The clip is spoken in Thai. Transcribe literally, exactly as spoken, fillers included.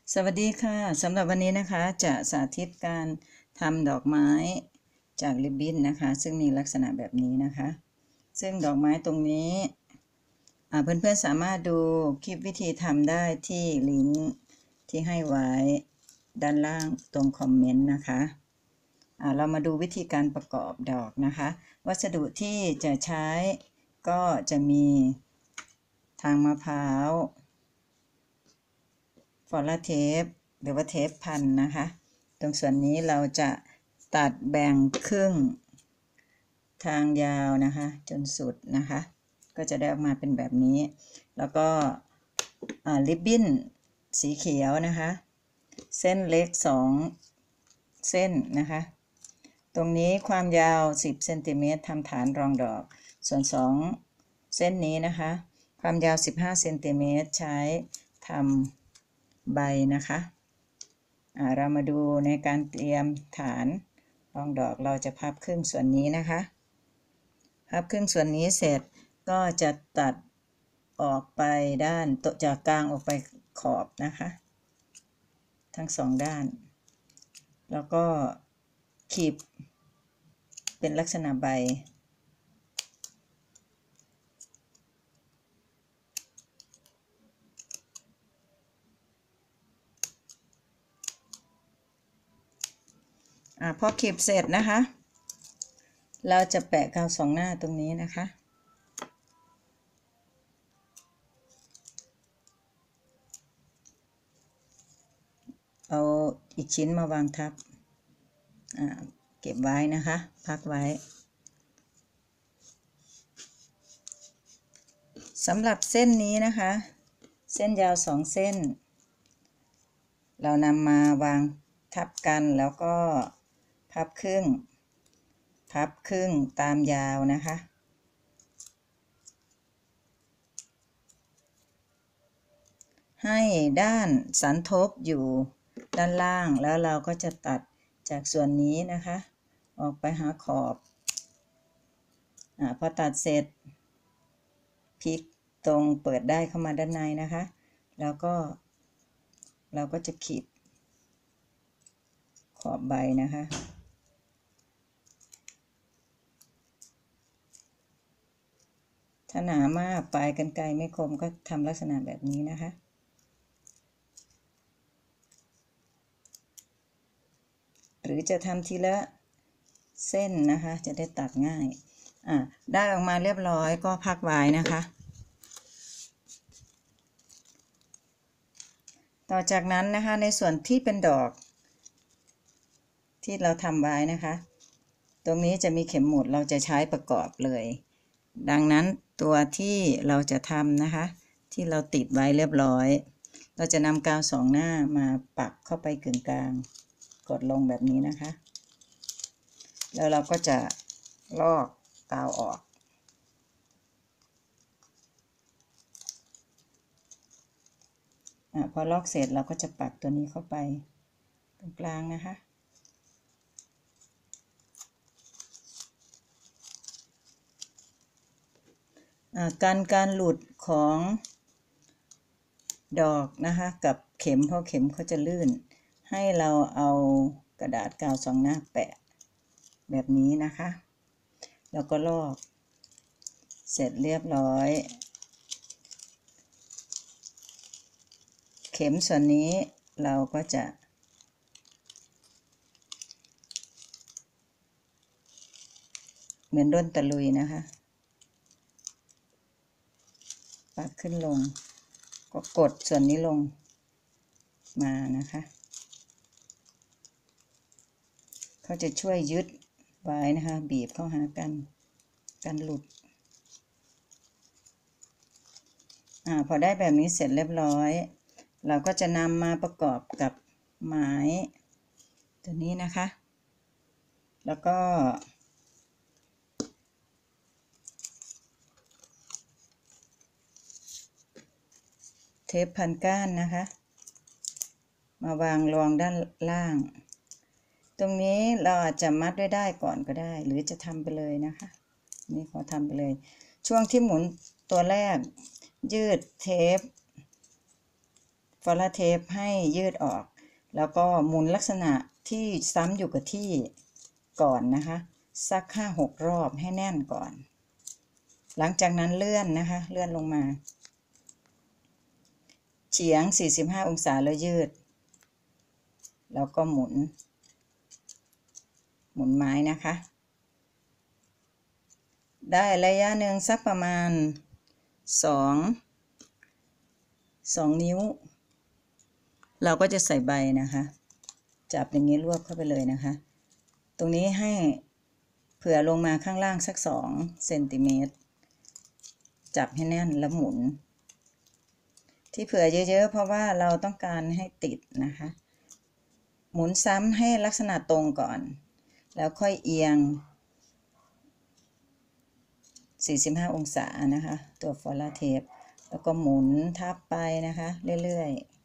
สวัสดีค่ะสำหรับวันนี้นะคะจะสาธิตการทำดอกไม้จากริบบิ้นนะคะซึ่งมีลักษณะแบบนี้นะคะซึ่งดอกไม้ตรงนี้เพื่อนๆสามารถดูคลิปวิธีทำได้ที่ลิงก์ที่ให้ไว้ด้านล่างตรงคอมเมนต์นะคะเรามาดูวิธีการประกอบดอกนะคะวัสดุที่จะใช้ก็จะมีทางมะพร้าวฟอลลาเทปหรือว่าเทปพันนะคะตรงส่วนนี้เราจะตัดแบ่งครึ่งทางยาวนะคะจนสุดนะคะก็จะได้ออกมาเป็นแบบนี้แล้วก็ริบบิ้นสีเขียวนะคะเส้นเล็กสองเส้นนะคะตรงนี้ความยาวสิบเซนติเมตรทำฐานรองดอกส่วนสองเส้นนี้นะคะความยาวสิบห้าเซนติเมตรใช้ทำใบนะคะเรามาดูในการเตรียมฐานรองดอกเราจะพับครึ่งส่วนนี้นะคะพับครึ่งส่วนนี้เสร็จก็จะตัดออกไปด้านจากกลางออกไปขอบนะคะทั้งสองด้านแล้วก็ขีดเป็นลักษณะใบอ่าพอขีดเสร็จนะคะเราจะแปะกาวสองหน้าตรงนี้นะคะเอาอีกชิ้นมาวางทับอ่าเก็บไว้นะคะพักไว้สำหรับเส้นนี้นะคะเส้นยาวสองเส้นเรานำมาวางทับกันแล้วก็พับครึ่งพับครึ่งตามยาวนะคะให้ด้านสันทบอยู่ด้านล่างแล้วเราก็จะตัดจากส่วนนี้นะคะออกไปหาขอบอ่าพอตัดเสร็จพลิกตรงเปิดได้เข้ามาด้านในนะคะแล้วก็เราก็จะขีดขอบใบนะคะถ้าหนามากปลายกรรไกรไม่คมก็ทำลักษณะแบบนี้นะคะหรือจะทำทีละเส้นนะคะจะได้ตัดง่ายอ่ะได้ออกมาเรียบร้อยก็พักไว้นะคะต่อจากนั้นนะคะในส่วนที่เป็นดอกที่เราทำไว้นะคะตรงนี้จะมีเข็มหมุดเราจะใช้ประกอบเลยดังนั้นตัวที่เราจะทำนะคะที่เราติดไว้เรียบร้อยเราจะนำกาวสองหน้ามาปักเข้าไปกึ่งกลางกดลงแบบนี้นะคะแล้วเราก็จะลอกกาวออกอ่ะพอลอกเสร็จเราก็จะปักตัวนี้เข้าไปตรงกลางนะคะการการหลุดของดอกนะคะกับเข็มเพราะเข็มเขาจะลื่นให้เราเอากระดาษกาวสองหน้าแปะแบบนี้นะคะแล้วก็ลอกเสร็จเรียบร้อยเข็มส่วนนี้เราก็จะเหมือนด้นตะลุยนะคะปักขึ้นลงก็กดส่วนนี้ลงมานะคะเขาจะช่วยยึดไว้นะคะบีบเข้าหากันกันหลุดอ่าพอได้แบบนี้เสร็จเรียบร้อยเราก็จะนำมาประกอบกับไม้ตัวนี้นะคะแล้วก็เทปพันก้านนะคะมาวางรองด้านล่างตรงนี้เราอาจจะมัดด้วยได้ก่อนก็ได้หรือจะทำไปเลยนะคะนี่ขอทำไปเลยช่วงที่หมุนตัวแรกยืดเทปฟอลลาเทปให้ยืดออกแล้วก็หมุนลักษณะที่ซ้ำอยู่กับที่ก่อนนะคะสักห้าหกรอบให้แน่นก่อนหลังจากนั้นเลื่อนนะคะเลื่อนลงมาเฉียงสี่สิบห้าองศาแล้วยืดแล้วก็หมุนหมุนไม้นะคะได้ระยะหนึ่งสักประมาณสองสองนิ้วเราก็จะใส่ใบนะคะจับอย่างนี้รวบเข้าไปเลยนะคะตรงนี้ให้เผื่อลงมาข้างล่างสักสองเซนติเมตรจับให้แน่นแล้วหมุนที่เผื่อเยอะๆเพราะว่าเราต้องการให้ติดนะคะหมุนซ้ำให้ลักษณะตรงก่อนแล้วค่อยเอียงสี่สิบห้าองศานะคะตัวฟอลลาเทปแล้วก็หมุนทับไปนะคะเรื่อยๆ